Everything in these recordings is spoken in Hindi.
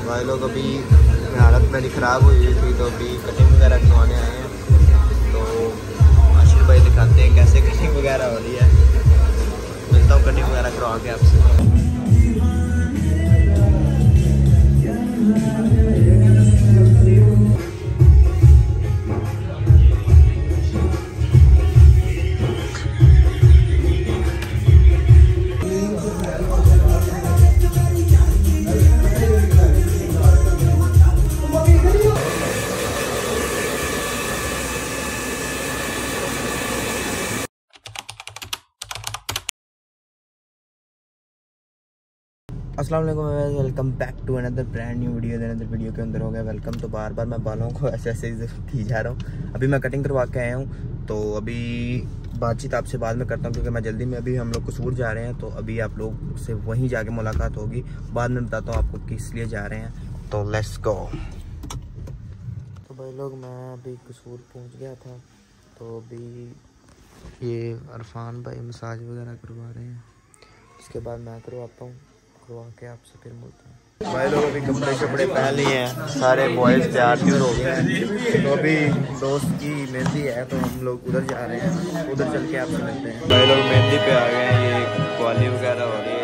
भाई लोग अभी हालत मेरी ख़राब हुई थी तो अभी कटिंग वगैरह करवाने आए हैं। तो आशिर भाई दिखाते हैं कैसे कटिंग वगैरह हो रही है। मिलता हूँ कटिंग वगैरह करवा के आपसे। अस्सलाम वालेकुम, welcome back to another brand new video. Another video के अंदर हो गया वेलकम। तो बार बार मैं बालों को ऐसे ऐसे की जा रहा हूँ। अभी मैं कटिंग करवा के आया हूँ तो अभी बातचीत आपसे बाद में करता हूँ क्योंकि मैं जल्दी में अभी हम लोग कसूर जा रहे हैं। तो अभी आप लोग से वहीं जाके मुलाकात होगी। बाद में बताता हूँ आपको किस लिए जा रहे हैं। तो लेट्स गो। तो भाई लोग मैं अभी कसूर पहुँच गया था। तो अभी ये अरफान भाई मसाज वगैरह करवा रहे हैं। इसके बाद मैं करवाता हूँ, करवा के आपसे फिर मिलते हैं। भाई लोग अभी कपड़े शपड़े पहन लिए हैं, सारे बॉयज़ तैयार ट्यूर हो गए हैं। तो अभी दोस्त की मेहंदी है तो हम लोग उधर जा रहे हैं, उधर चल के आपसे मिलते हैं। भाई लोग मेहंदी पे आ गए हैं, ये क्वाली वगैरह हो रही है।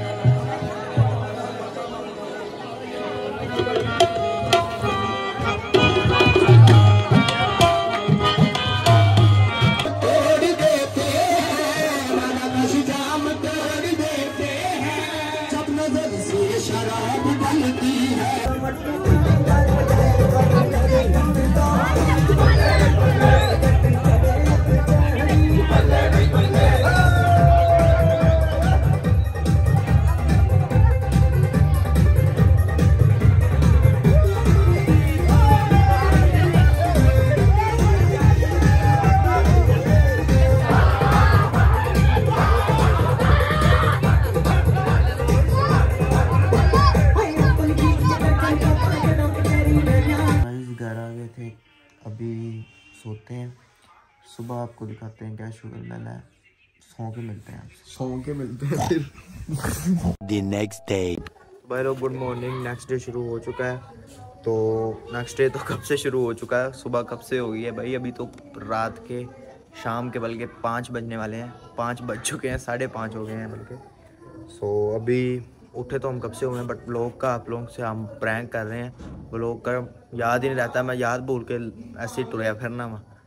अभी सोते हैं, सुबह आपको दिखाते हैं क्या शुगर मैल है। सौ के मिलते हैं आपसे, सौ के मिलते हैं फिर द नेक्स्ट डे। भाई लोग गुड मॉर्निंग। नेक्स्ट डे शुरू हो चुका है। तो नेक्स्ट डे तो कब से शुरू हो चुका है, सुबह कब से हो गई है भाई। अभी तो रात के शाम के बल्कि 5 बजने वाले हैं, 5 बज चुके हैं, 5:30 हो गए हैं बल्कि। सो अभी उठे तो हम कब से हुए हैं, बट व्लॉग का आप लोगों से हम प्रैंक कर रहे हैं। व्लॉग का याद ही नहीं रहता, मैं याद भूल के ऐसे ही टुरया फिरना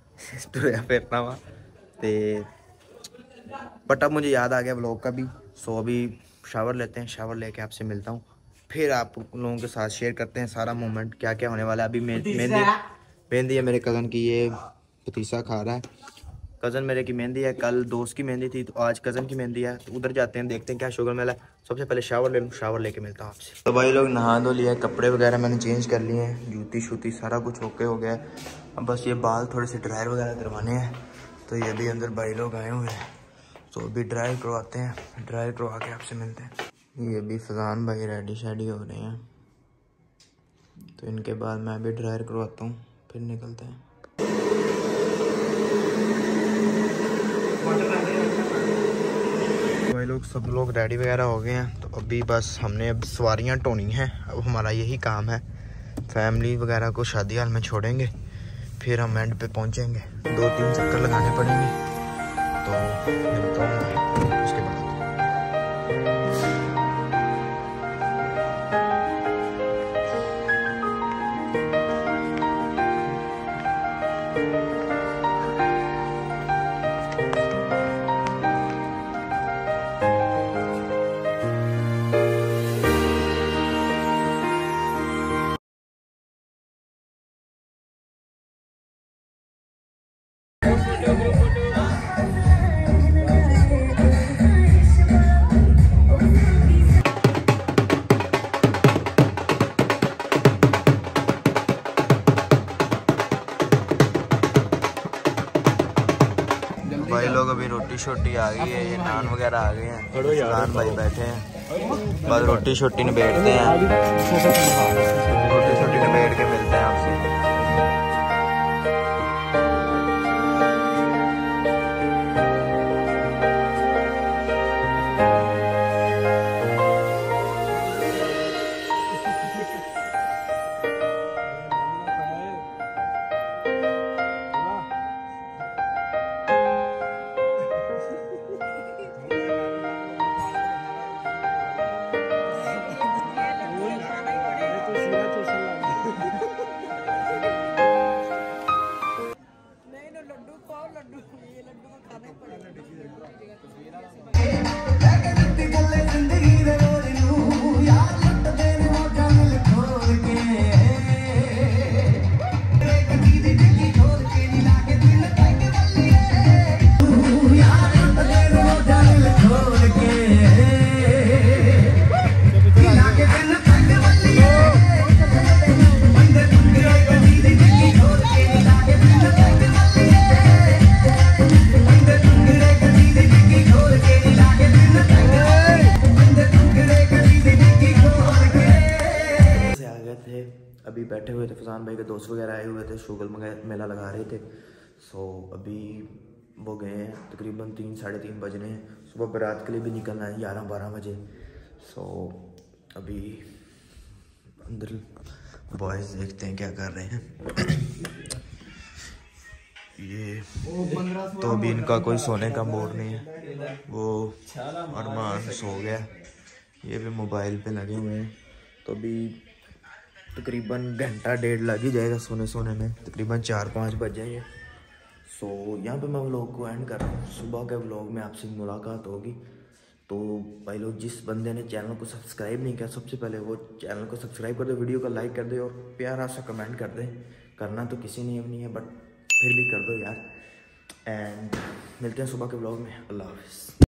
वा ते बट अब मुझे याद आ गया व्लॉग का भी। सो अभी शावर लेते हैं, शावर लेके आपसे मिलता हूँ, फिर आप लोगों के साथ शेयर करते हैं सारा मोमेंट क्या क्या होने वाला है। अभी मेहंदी है मेरे कज़न की, ये पतीसा खा रहा है। कज़न मेरे की मेहंदी है, कल दोस्त की मेहंदी थी तो आज कज़न की मेहंदी है। तो उधर जाते हैं, देखते हैं क्या शुगर मेला। सबसे पहले शावर ले लूँ, शावर लेके मिलता हूँ आपसे। तो भाई लोग नहा धो लिया, कपड़े वगैरह मैंने चेंज कर लिए हैं, जूती शूती सारा कुछ ओके हो गया है। अब बस ये बाल थोड़े से ड्रायर वगैरह करवाने हैं। तो ये भी अंदर भाई लोग आए हुए हैं तो अभी ड्रायर करवाते हैं, ड्रायर करवा के आपसे मिलते हैं। ये अभी फजान भाई रेडी शेडी हो रहे हैं तो इनके बाद मैं भी ड्रायर करवाता हूँ, फिर निकलते हैं। भाई लोग सब लोग रेडी वगैरह हो गए हैं तो अभी बस हमने अब सवारियाँ ढोनी हैं। अब हमारा यही काम है। फैमिली वगैरह को शादी हाल में छोड़ेंगे, फिर हम एंड पे पहुंचेंगे। 2-3 चक्कर लगाने पड़ेंगे तो मिलता हूँ उसके बाद। भाई लोग अभी रोटी शोटी आ गई है, ये नान वगैरह आ गए हैं, नान भाई बैठे हैं, बस रोटी शोटी निबेड़ते हैं, रोटी शोटी निबेड़ के मिलते हैं आपसे। थे, अभी बैठे हुए थे। फजान भाई के दोस्त वगैरह आए हुए थे, शुगल मेला लगा रहे थे। सो अभी वो गए हैं, तकरीबन 3 साढ़े 3 बज रहे हैं। सुबह बारात के लिए भी निकलना है 11-12 बजे। सो अभी अंदर बॉयज़ देखते हैं क्या कर रहे हैं। ये तो अभी इनका कोई सोने का मूड नहीं है। वो अरमान सो गया, ये भी मोबाइल पे लगे हुए हैं। तो अभी तकरीबन घंटा डेढ़ लग ही जाएगा सोने में, तकरीबन 4-5 बज जाएंगे। सो यहाँ पे मैं व्लॉग को एंड कर रहा हूँ। सुबह के व्लॉग में आपसे मुलाकात होगी। तो भाई लोग, जिस बंदे ने चैनल को सब्सक्राइब नहीं किया, सबसे पहले वो चैनल को सब्सक्राइब कर दे, वीडियो को लाइक कर दे और प्यारा सा कमेंट कर दे। करना तो किसी ने नहीं है, बट फिर भी कर दो यार। एंड मिलते हैं सुबह के व्लॉग में। अल्लाह हाफिज़।